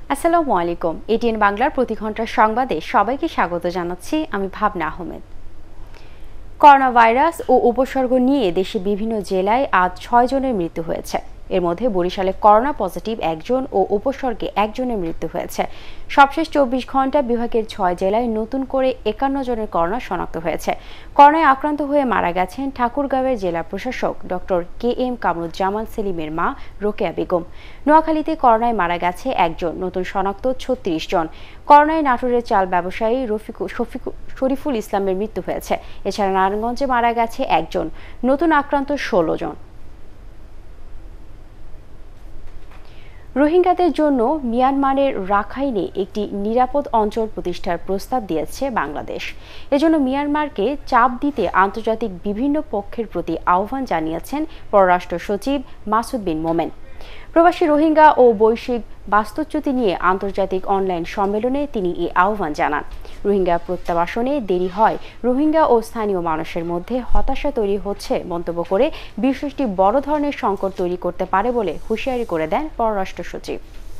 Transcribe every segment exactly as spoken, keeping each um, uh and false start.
আসসালামু আলাইকুম। এটিএন বাংলার প্রতি ঘন্টার সংবাদে সবাইকে স্বাগত জানাচ্ছি। আমি ভাবনা আহমেদ। করোনা ভাইরাস ও উপসর্গ নিয়ে দেশে বিভিন্ন জেলায় আজ ছয় জনের মৃত্যু হয়েছে। এর মধ্যে বরিশালে করোনা পজিটিভ একজন ও উপসর্গে একজনের মৃত্যু হয়েছে। সবশেষ চব্বিশ ঘন্টা বিভাগের ছয় জেলায় নতুন করে একান্ন জনের করোনা শনাক্ত হয়েছে। করোনায় আক্রান্ত হয়ে মারা গেছেন ঠাকুরগাঁওয়ের জেলা প্রশাসক ডক্টর কে এম কামরুজ্জামান সেলিমের মা রোকেয়া বেগম। নোয়াখালীতে করোনায় মারা গেছে একজন, নতুন শনাক্ত ছত্রিশ জন। করোনায় নাটোরের চাল ব্যবসায়ী রফিকু শরীফুল ইসলামের মৃত্যু হয়েছে। এছাড়া নারায়ণগঞ্জে মারা গেছে একজন, নতুন আক্রান্ত ষোলো জন। রোহিঙ্গাদের জন্য মিয়ানমারের রাখাইনে একটি নিরাপদ অঞ্চল প্রতিষ্ঠার প্রস্তাব দিয়েছে বাংলাদেশ। এজন্য মিয়ানমারকে চাপ দিতে আন্তর্জাতিক বিভিন্ন পক্ষের প্রতি আহ্বান জানিয়েছেন পররাষ্ট্র সচিব মাসুদ বিন মোমেন। প্রবাসী রোহিঙ্গা ও বৈশ্বিক বাস্তুচ্যুতি নিয়ে আন্তর্জাতিক অনলাইন সম্মেলনে তিনি এই আহ্বান জানান। রোহিঙ্গা প্রত্যাবাসনে দেরি হয়, রোহিঙ্গা ও স্থানীয় মানুষের মধ্যে হতাশা তৈরি হচ্ছে মন্তব্য করে বিষয়টি বড় ধরনের সংকট তৈরি করতে পারে বলে হুঁশিয়ারি করে দেন পররাষ্ট্র সচিব।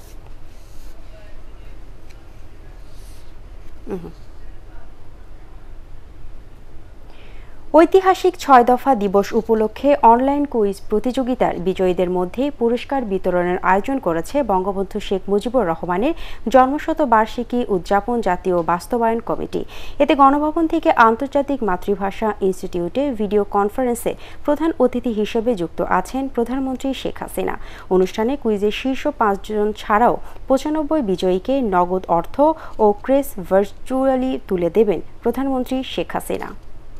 ঐতিহাসিক ছয় দফা দিবস উপলক্ষে অনলাইন কুইজ প্রতিযোগিতার বিজয়ীদের মধ্যে পুরস্কার বিতরণের আয়োজন করেছে বঙ্গবন্ধু শেখ মুজিবুর রহমানের জন্মশতবার্ষিকী উদযাপন জাতীয় বাস্তবায়ন কমিটি। এতে গণভবন থেকে আন্তর্জাতিক মাতৃভাষা ইনস্টিটিউটে ভিডিও কনফারেন্সে প্রধান অতিথি হিসেবে যুক্ত আছেন প্রধানমন্ত্রী শেখ হাসিনা। অনুষ্ঠানে কুইজের শীর্ষ পাঁচজন ছাড়াও পঁচানব্বই বিজয়ীকে নগদ অর্থ ও ক্রেস ভার্চুয়ালি তুলে দেবেন প্রধানমন্ত্রী শেখ হাসিনা।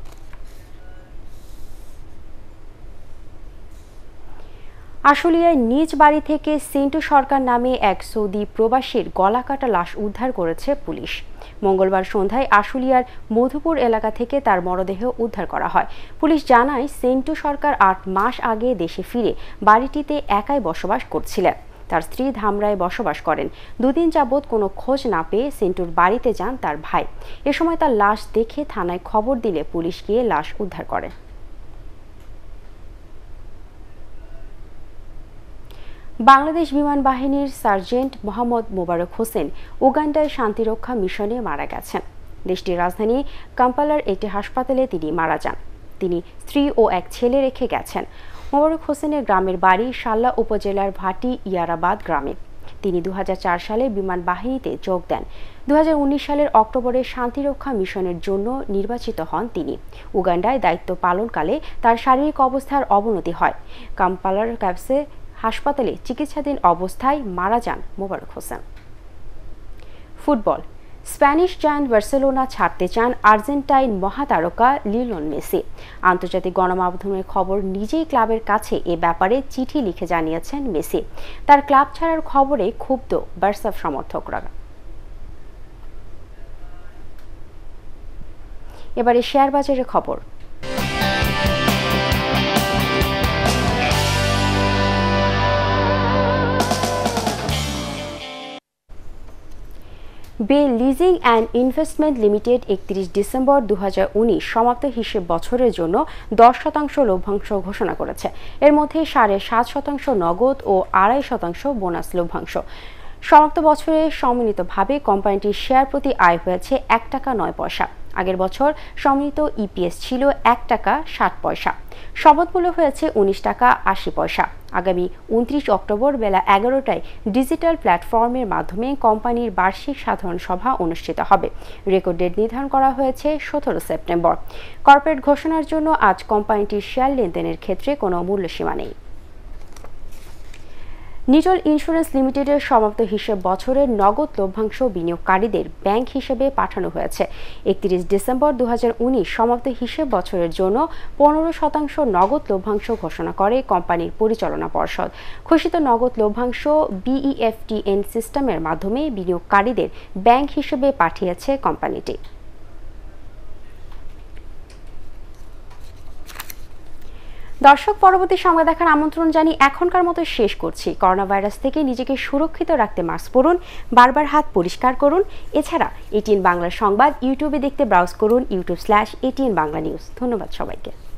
আশুলিয়ায় নিজ বাড়ি থেকে সেন্টু সরকার নামে এক সৌদি প্রবাসীর গলাকাটা লাশ উদ্ধার করেছে পুলিশ। মঙ্গলবার সন্ধ্যায় আশুলিয়ার মধুপুর এলাকা থেকে তার মরদেহ উদ্ধার করা হয়। পুলিশ জানায়, সেন্টু সরকার আট মাস আগে দেশে ফিরে বাড়িটিতে একাই বসবাস করছিলেন। তার স্ত্রী ধামরায় বসবাস করেন। দুদিন যাবৎ কোনো খোঁজ না পেয়ে সেন্টুর বাড়িতে যান তার ভাই। এ সময় তার লাশ দেখে থানায় খবর দিলে পুলিশ গিয়ে লাশ উদ্ধার করে। বাংলাদেশ বিমান বাহিনীর সার্জেন্ট মোহাম্মদ মোবারক হোসেন উগান্ডায় শান্তিরক্ষা মিশনে মারা গেছেন। দেশটির রাজধানী কাম্পালার একটি হাসপাতালে তিনি মারা যান। তিনি স্ত্রী ও এক ছেলে রেখে গেছেন। মোবারক হোসেনের গ্রামের বাড়ি শাল্লা উপজেলার ভাটি ইয়ারাবাদ গ্রামে। তিনি দু হাজার চার সালে বিমান বাহিনীতে যোগ দেন। দু হাজার উনিশ সালের অক্টোবরে শান্তিরক্ষা মিশনের জন্য নির্বাচিত হন তিনি। উগান্ডায় দায়িত্ব পালনকালে তার শারীরিক অবস্থার অবনতি হয়। কাম্পালার ক্যাপসে হাসপাতালে চিকিৎসাধীন অবস্থায় মারা যান Mobarak Hossain. Football, Spanish giant Barcelona ছাড়তে চান আর্জেন্টাইন মহাতারকা লিওনেল মেসি। আন্তর্জাতিক গণমাধ্যমের খবর, নিজেই ক্লাবের কাছে এ ব্যাপারে চিঠি লিখে জানিয়েছেন মেসি। তার ক্লাব ছাড়ার খবরে ক্ষুব্ধ বার্সা সমর্থকরা। এবারে শেয়ার বাজারের খবর। Bay leasing and investment limited একত্রিশ ডিসেম্বর দু হাজার উনিশ সমাপ্ত হিসেব বছরের জন্য দশ শতাংশ লভ্যাংশ ঘোষণা করেছে। এর মধ্যে সাড়ে সাত শতাংশ নগদ ও আড়াই শতাংশ বোনাস লভ্যাংশ। সমাপ্ত বছরে সম্মিলিতভাবে কোম্পানিটির শেয়ার প্রতি আয় হয়েছে এক টাকা নয় পয়সা। আগের বছর সম্মিলিত ইপিএস ছিল এক টাকা ষাট পয়সা। শপথমূল্য হয়েছে উনিশ টাকা আশি পয়সা। আগামী উনত্রিশ অক্টোবর বেলা এগারোটায় ডিজিটাল প্ল্যাটফর্মের মাধ্যমে কোম্পানির বার্ষিক সাধারণ সভা অনুষ্ঠিত হবে। রেকর্ড ডেট নির্ধারণ করা হয়েছে সতেরো সেপ্টেম্বর। কর্পোরেট ঘোষণার জন্য আজ কোম্পানিটির শেয়ার লেনদেনের ক্ষেত্রে কোনো মূল্যসীমা নেই। নিটল ইন্স্যুরেন্স লিমিটেডের সমাপ্ত হিসেব বছরের নগদ লভ্যাংশ বিনিয়োগকারীদের ব্যাংক হিসেবে পাঠানো হয়েছে। একত্রিশ ডিসেম্বর দু হাজার উনিশ সমাপ্ত হিসেব বছরের জন্য পনেরো শতাংশ নগদ লভ্যাংশ ঘোষণা করে কোম্পানির পরিচালনা পর্ষদ। ঘোষিত নগদ লভ্যাংশ বিইএফটিএন সিস্টেমের মাধ্যমে বিনিয়োগকারীদের ব্যাংক হিসেবে পাঠিয়েছে কোম্পানিটি। দর্শক, পরবর্তী সংবাদ দেখার আমন্ত্রণ জানিয়ে এখনকার মতো শেষ করছি। করোনা ভাইরাস থেকে নিজেকে সুরক্ষিত রাখতে মাস্ক পরুন, বারবার হাত পরিষ্কার করুন। এছাড়া এটিএন বাংলা সংবাদ ইউটিউবে দেখতে ব্রাউজ করুন YouTube slash ATN Bangla news. ধন্যবাদ সবাইকে।